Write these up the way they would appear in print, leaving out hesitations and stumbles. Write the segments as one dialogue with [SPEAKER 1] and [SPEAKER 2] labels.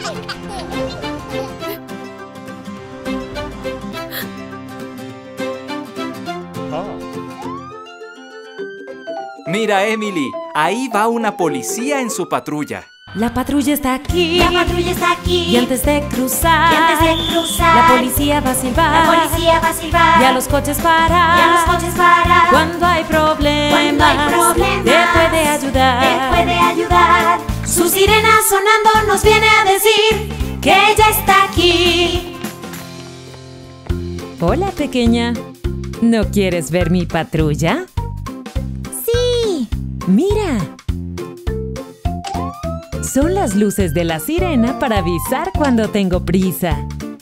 [SPEAKER 1] Mira, Emily, ahí va una policía en su patrulla.
[SPEAKER 2] La patrulla está aquí.
[SPEAKER 3] La patrulla está aquí.
[SPEAKER 2] Y antes de cruzar,
[SPEAKER 3] la
[SPEAKER 2] policía va a silbar.
[SPEAKER 3] La policía va a silbar.
[SPEAKER 2] Y a los coches parar.
[SPEAKER 3] Y a los coches parar.
[SPEAKER 2] Cuando hay problemas, te puede ayudar.
[SPEAKER 3] Te puede ayudar. Su sirena sonando nos viene a decir que ella está aquí.
[SPEAKER 2] Hola, pequeña. ¿No quieres ver mi patrulla?
[SPEAKER 3] Sí.
[SPEAKER 2] Mira. Son las luces de la sirena para avisar cuando tengo prisa.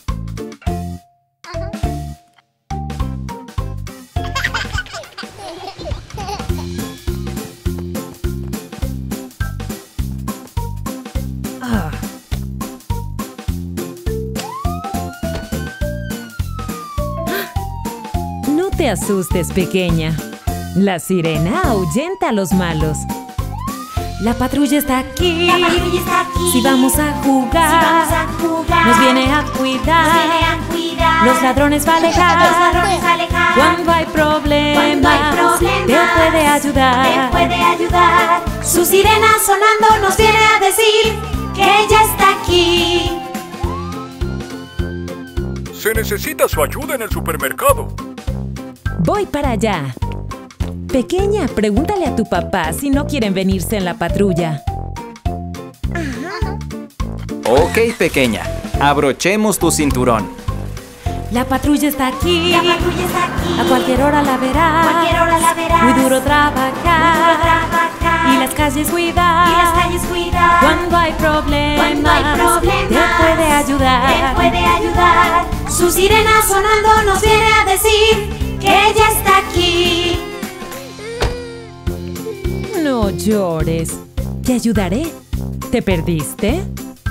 [SPEAKER 2] No te asustes, pequeña. La sirena ahuyenta a los malos. La patrulla está aquí.
[SPEAKER 3] La patrulla está aquí.
[SPEAKER 2] Si vamos a jugar, nos viene a cuidar. Los ladrones va a alejar. Cuando hay problemas, te puede ayudar.
[SPEAKER 3] Te puede ayudar. Su sirena sonando nos viene a decir que ella está aquí.
[SPEAKER 4] Se necesita su ayuda en el supermercado.
[SPEAKER 2] Voy para allá. Pequeña, pregúntale a tu papá si no quieren venirse en la patrulla.
[SPEAKER 1] Ok, pequeña. Abrochemos tu cinturón.
[SPEAKER 2] La patrulla está aquí.
[SPEAKER 3] La patrulla está aquí.
[SPEAKER 2] A cualquier hora la verás.
[SPEAKER 3] Cualquier hora la verás.
[SPEAKER 2] Muy duro trabajar. Y las calles cuidar. Cuando hay problemas, te puede ayudar.
[SPEAKER 3] Te puede ayudar. Su sirena sonando nos viene a decir que ella está aquí.
[SPEAKER 2] No llores. Te ayudaré. ¿Te perdiste?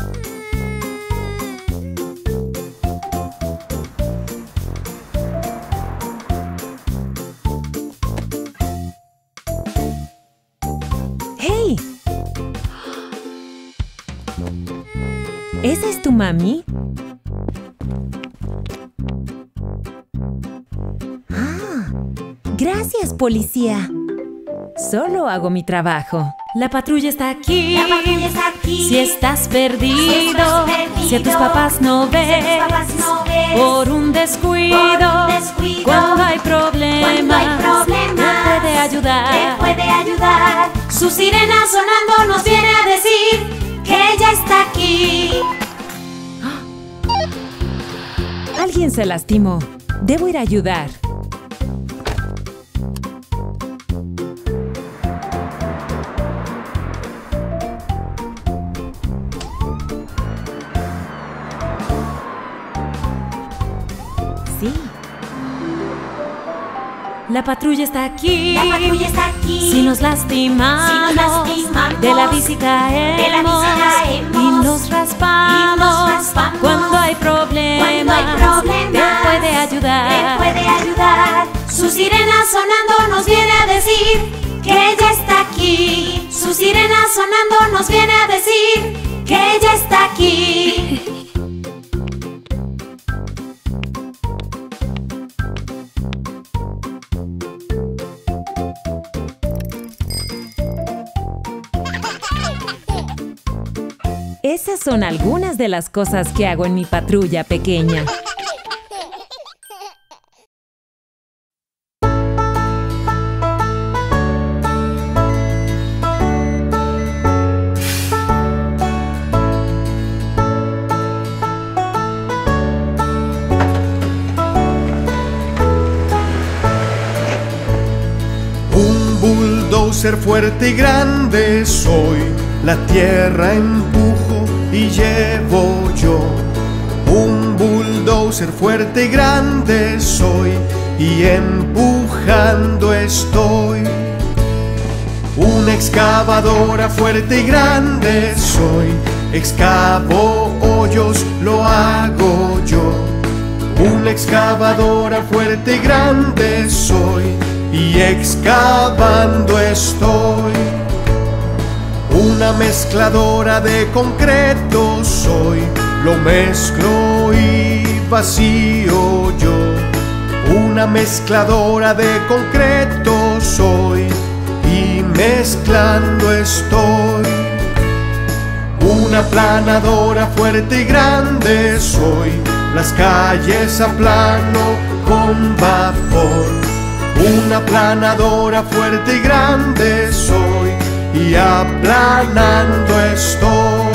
[SPEAKER 2] ¡Hey! ¿Esa es tu mami? Gracias, policía. Solo hago mi trabajo. La patrulla está aquí.
[SPEAKER 3] La patrulla está aquí.
[SPEAKER 2] Si estás perdido, si a tus papás no ves, por un descuido, cuando hay problemas, te puede ayudar.
[SPEAKER 3] Te puede ayudar. Su sirena sonando nos viene a decir que ella está aquí.
[SPEAKER 2] Alguien se lastimó. Debo ir a ayudar. Sí. La patrulla está aquí.
[SPEAKER 3] La patrulla está aquí.
[SPEAKER 2] Si nos lastimamos, de la bici caemos, y nos raspamos. Cuando hay problemas, te puede ayudar.
[SPEAKER 3] Te puede ayudar. Su sirena sonando nos viene a decir que ella está aquí. Su sirena sonando nos viene a decir que ella está aquí.
[SPEAKER 2] Esas son algunas de las cosas que hago en mi patrulla pequeña.
[SPEAKER 5] Un bulldozer fuerte y grande soy, la tierra empujo y llevo yo. Un bulldozer fuerte y grande soy, y empujando estoy. Una excavadora fuerte y grande soy, excavo hoyos, lo hago yo. Una excavadora fuerte y grande soy, y excavando estoy. Un Una mezcladora de concreto soy, lo mezclo y vacío yo. Una mezcladora de concreto soy y mezclando estoy. Una aplanadora fuerte y grande soy, las calles aplano con vapor. Una aplanadora fuerte y grande soy y aplanando estoy.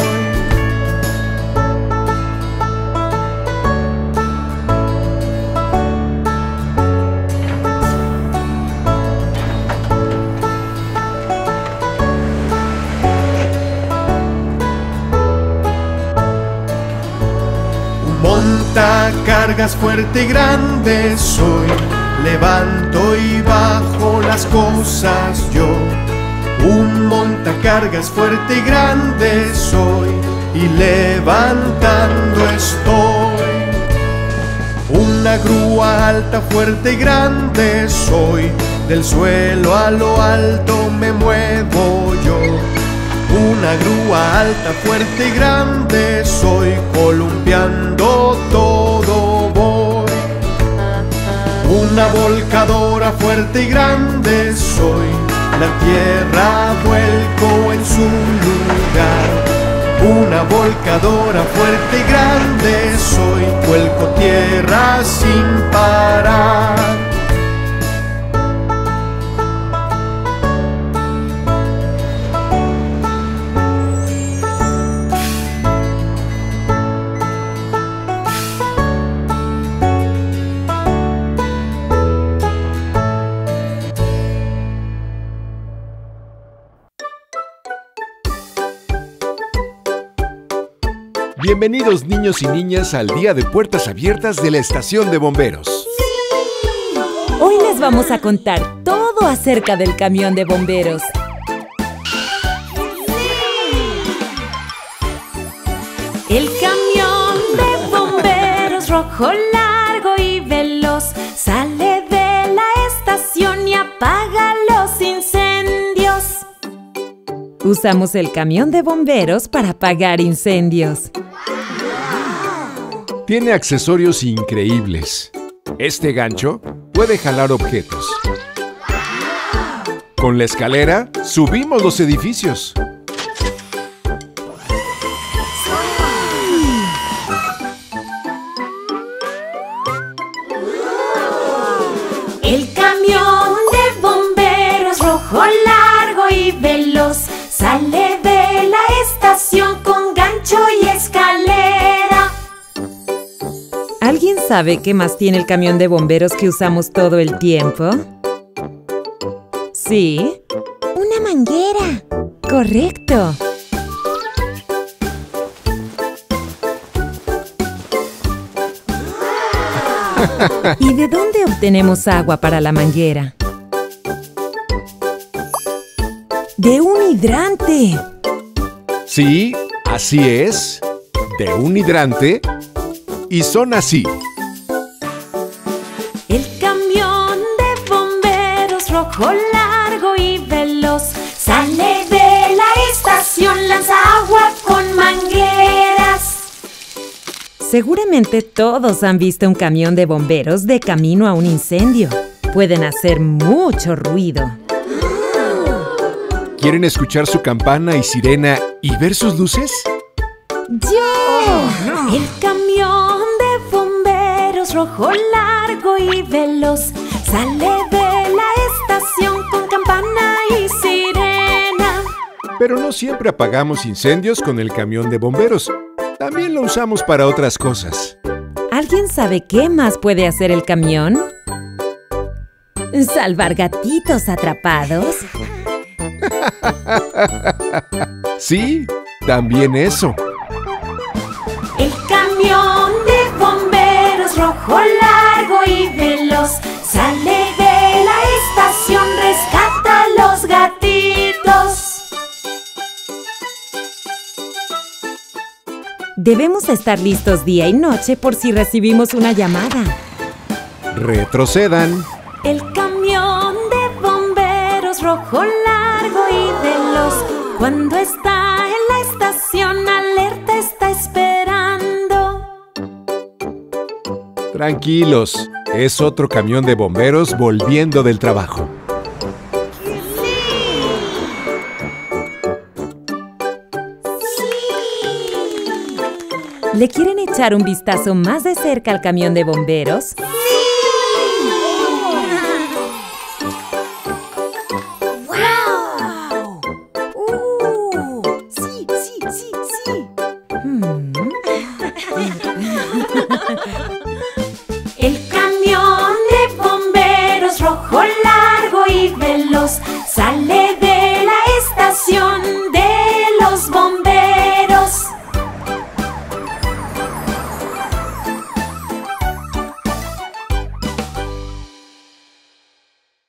[SPEAKER 5] Montacargas fuerte y grande soy, levanto y bajo las cosas yo. Un montacargas fuerte y grande soy y levantando estoy. Una grúa alta fuerte y grande soy, del suelo a lo alto me muevo yo. Una grúa alta, fuerte y grande soy, columpiando todo voy. Una volcadora fuerte y grande soy, la tierra vuelco en su lugar. Una volcadora fuerte y grande soy, vuelco tierra sin parar.
[SPEAKER 6] Bienvenidos niños y niñas al Día de Puertas Abiertas de la Estación de Bomberos.
[SPEAKER 2] Hoy les vamos a contar todo acerca del camión de bomberos. El camión de bomberos rojo, largo y veloz sale de la estación y apaga los incendios. Usamos el camión de bomberos para apagar incendios.
[SPEAKER 6] Tiene accesorios increíbles. Este gancho puede jalar objetos. Con la escalera subimos los edificios.
[SPEAKER 3] El camión de bomberos rojo, largo y veloz sale de la estación con gancho y escalera.
[SPEAKER 2] ¿Alguien sabe qué más tiene el camión de bomberos que usamos todo el tiempo? ¿Sí?
[SPEAKER 3] Una manguera.
[SPEAKER 2] ¡Correcto! ¿Y de dónde obtenemos agua para la manguera? ¡De un hidrante!
[SPEAKER 6] Sí, así es. De un hidrante. Y son así.
[SPEAKER 2] El camión de bomberos rojo, largo y veloz
[SPEAKER 3] Sale de la estación, lanza agua con mangueras.
[SPEAKER 2] Seguramente todos han visto un camión de bomberos de camino a un incendio. Pueden hacer mucho ruido.
[SPEAKER 6] ¿Quieren escuchar su campana y sirena y ver sus luces?
[SPEAKER 2] ¡Yo! El camión de bomberos rojo, largo y veloz sale de la estación con campana y sirena.
[SPEAKER 6] Pero no siempre apagamos incendios con el camión de bomberos. También lo usamos para otras cosas.
[SPEAKER 2] ¿Alguien sabe qué más puede hacer el camión? ¿Salvar gatitos atrapados?
[SPEAKER 6] Sí, también eso.
[SPEAKER 3] El camión de bomberos rojo, largo y veloz sale de la estación, rescata a los gatitos.
[SPEAKER 2] Debemos estar listos día y noche por si recibimos una llamada.
[SPEAKER 6] Retrocedan.
[SPEAKER 2] El camión de bomberos rojo, largo y veloz Cuando está en la estación, alerta está esperando.
[SPEAKER 6] Tranquilos, es otro camión de bomberos volviendo del trabajo.
[SPEAKER 2] ¿Le quieren echar un vistazo más de cerca al camión de bomberos?
[SPEAKER 3] ¡Wow! Sí. El camión de bomberos rojo, largo y veloz sale